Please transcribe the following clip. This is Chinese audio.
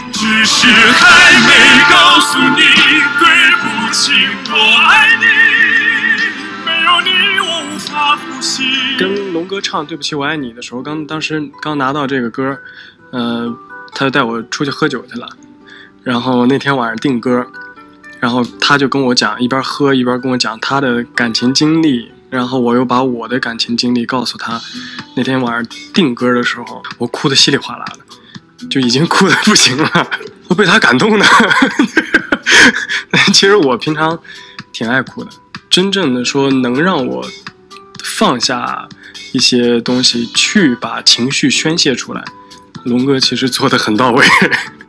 只是还没告诉你，对不起，我爱你，没有你我无法呼吸。 跟龙哥唱《对不起我爱你》的时候，当时刚拿到这个歌，他就带我出去喝酒去了。然后那天晚上订歌，然后他就跟我讲，一边喝一边跟我讲他的感情经历，然后我又把我的感情经历告诉他。那天晚上订歌的时候，我哭得稀里哗啦的，就已经哭得不行了，我被他感动的。其实我平常挺爱哭的，真正的说能让我放下一些东西去把情绪宣泄出来，龙哥其实做得很到位。